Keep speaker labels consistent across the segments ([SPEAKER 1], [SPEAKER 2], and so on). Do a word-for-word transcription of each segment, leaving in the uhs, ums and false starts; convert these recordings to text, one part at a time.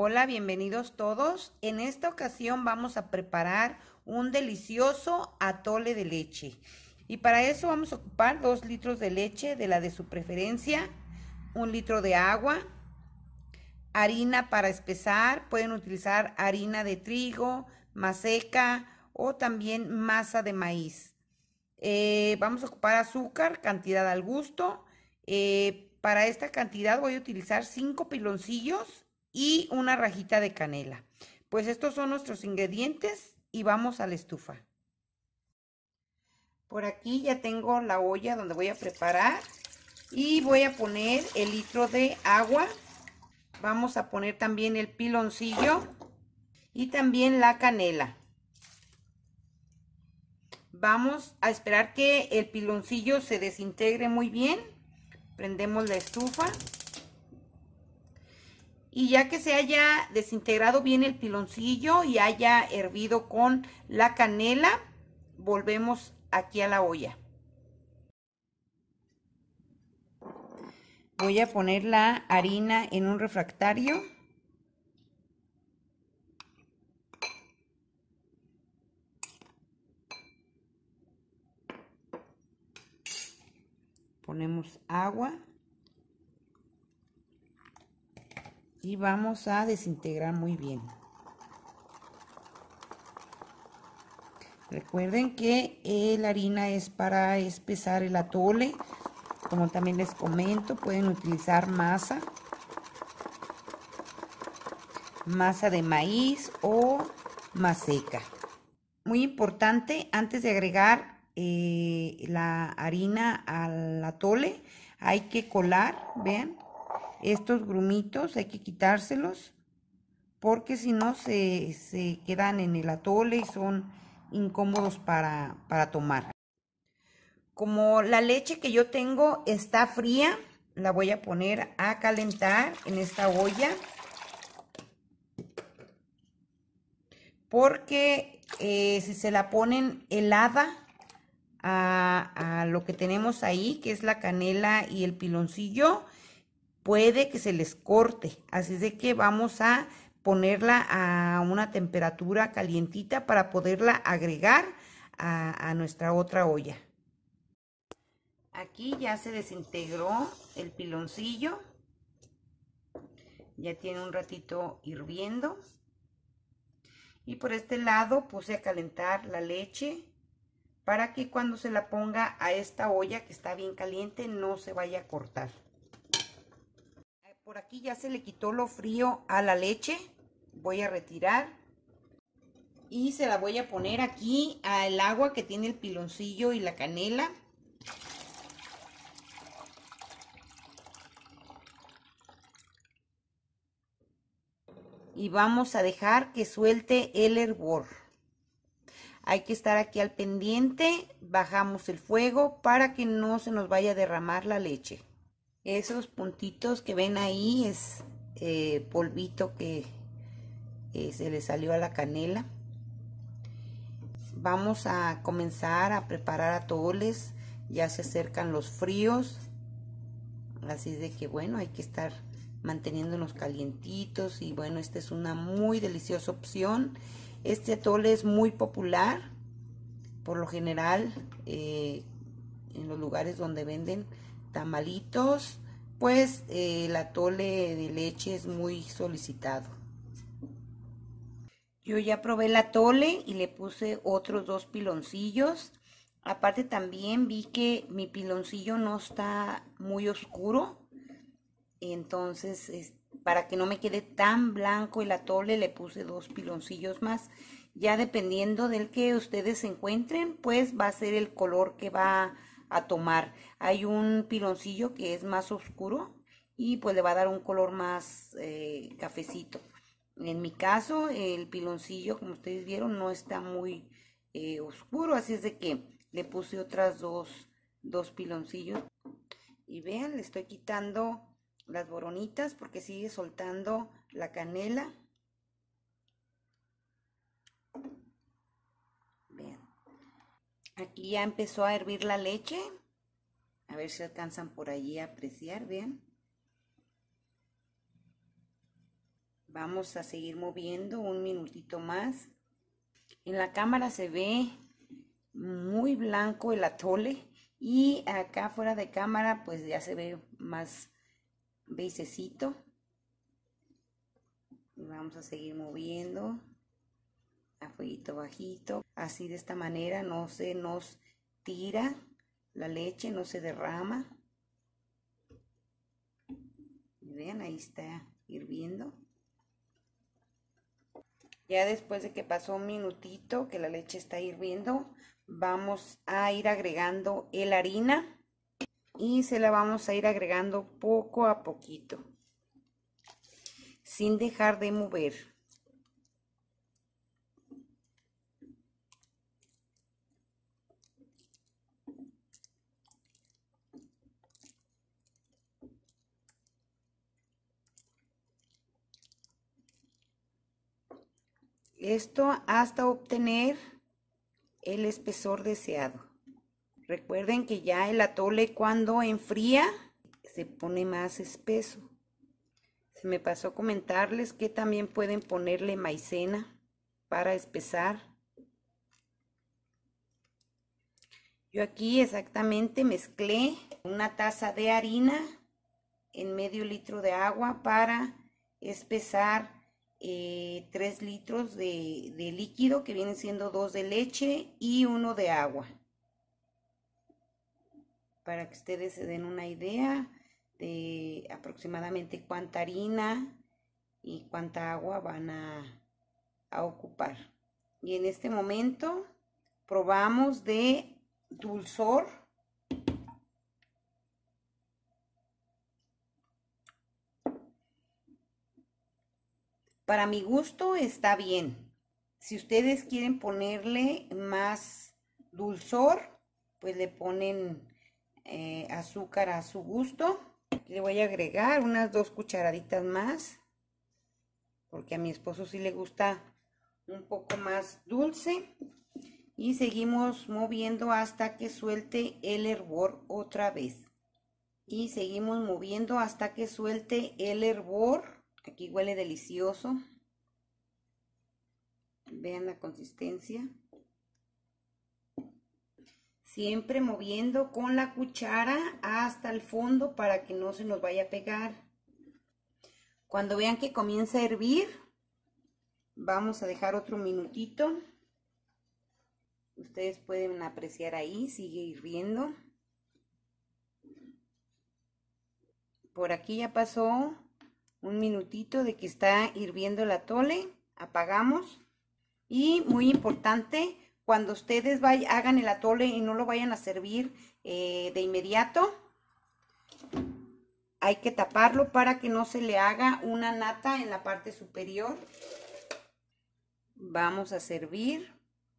[SPEAKER 1] Hola, bienvenidos todos. En esta ocasión vamos a preparar un delicioso atole de leche. Y para eso vamos a ocupar dos litros de leche, de la de su preferencia, un litro de agua, harina para espesar, pueden utilizar harina de trigo, maseca o también masa de maíz. Eh, vamos a ocupar azúcar, cantidad al gusto. Eh, para esta cantidad voy a utilizar cinco piloncillos y una rajita de canela. Pues estos son nuestros ingredientes y vamos a la estufa. Por aquí ya tengo la olla donde voy a preparar y voy a poner el litro de agua. Vamos a poner también el piloncillo y también la canela. Vamos a esperar que el piloncillo se desintegre muy bien. Prendemos la estufa. Y ya que se haya desintegrado bien el piloncillo y haya hervido con la canela, volvemos aquí a la olla. Voy a poner la harina en un refractario. Ponemos agua. Y vamos a desintegrar muy bien. Recuerden que la harina es para espesar el atole. Como también les comento, pueden utilizar masa. Masa de maíz o maseca. Muy importante, antes de agregar eh, la harina al atole, hay que colar, vean. Estos grumitos hay que quitárselos porque si no se, se quedan en el atole y son incómodos para, para tomar. Como la leche que yo tengo está fría, la voy a poner a calentar en esta olla. Porque eh, si se la ponen helada a, a lo que tenemos ahí, que es la canela y el piloncillo, puede que se les corte. Así es de que vamos a ponerla a una temperatura calientita para poderla agregar a, a nuestra otra olla. Aquí ya se desintegró el piloncillo. Ya tiene un ratito hirviendo. Y por este lado puse a calentar la leche para que cuando se la ponga a esta olla que está bien caliente no se vaya a cortar. Por aquí ya se le quitó lo frío a la leche. Voy a retirar y se la voy a poner aquí al agua que tiene el piloncillo y la canela. Y vamos a dejar que suelte el hervor. Hay que estar aquí al pendiente. Bajamos el fuego para que no se nos vaya a derramar la leche. Esos puntitos que ven ahí es eh, polvito que eh, se le salió a la canela. Vamos a comenzar a preparar atoles. Ya se acercan los fríos. Así de que bueno, hay que estar manteniéndonos calientitos. Y bueno, esta es una muy deliciosa opción. Este atole es muy popular. Por lo general, eh, en los lugares donde venden tamalitos, pues eh, el atole de leche es muy solicitado. Yo ya probé el atole y le puse otros dos piloncillos. Aparte también vi que mi piloncillo no está muy oscuro. Entonces, es, para que no me quede tan blanco el atole, le puse dos piloncillos más. Ya dependiendo del que ustedes encuentren, pues va a ser el color que va a tomar. Hay un piloncillo que es más oscuro y pues le va a dar un color más eh, cafecito. En mi caso, el piloncillo, como ustedes vieron, no está muy eh, oscuro, así es de que le puse otras dos, dos piloncillos. Y vean, le estoy quitando las boronitas porque sigue soltando la canela. Vean. Aquí ya empezó a hervir la leche. A ver si alcanzan por allí a apreciar, vean. Vamos a seguir moviendo un minutito más. En la cámara se ve muy blanco el atole y acá fuera de cámara pues ya se ve más beisecito. Y vamos a seguir moviendo a fueguito bajito. Así de esta manera no se nos tira la leche, no se derrama. Y vean, ahí está hirviendo. Ya después de que pasó un minutito que la leche está hirviendo, vamos a ir agregando la harina y se la vamos a ir agregando poco a poquito, sin dejar de mover. Esto hasta obtener el espesor deseado. Recuerden que ya el atole cuando enfría se pone más espeso. Se me pasó comentarles que también pueden ponerle maicena para espesar. Yo aquí exactamente mezclé una taza de harina en medio litro de agua para espesar eh, tres litros de, de líquido, que vienen siendo dos de leche y uno de agua. Para que ustedes se den una idea de aproximadamente cuánta harina y cuánta agua van a, a ocupar. Y en este momento probamos de dulzor. Para mi gusto está bien. Si ustedes quieren ponerle más dulzor, pues le ponen eh, azúcar a su gusto. Le voy a agregar unas dos cucharaditas más, porque a mi esposo sí le gusta un poco más dulce. Y seguimos moviendo hasta que suelte el hervor otra vez. Y seguimos moviendo hasta que suelte el hervor. Aquí huele delicioso. Vean la consistencia. Siempre moviendo con la cuchara hasta el fondo para que no se nos vaya a pegar. Cuando vean que comienza a hervir, vamos a dejar otro minutito. Ustedes pueden apreciar ahí, sigue hirviendo. Por aquí ya pasó un minutito de que está hirviendo el atole. Apagamos. Y muy importante, cuando ustedes vayan, hagan el atole y no lo vayan a servir eh, de inmediato, hay que taparlo para que no se le haga una nata en la parte superior. Vamos a servir.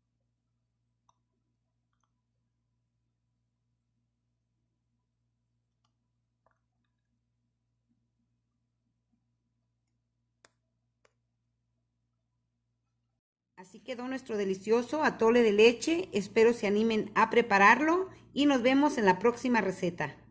[SPEAKER 1] Así quedó nuestro delicioso atole de leche. Espero se animen a prepararlo y nos vemos en la próxima receta.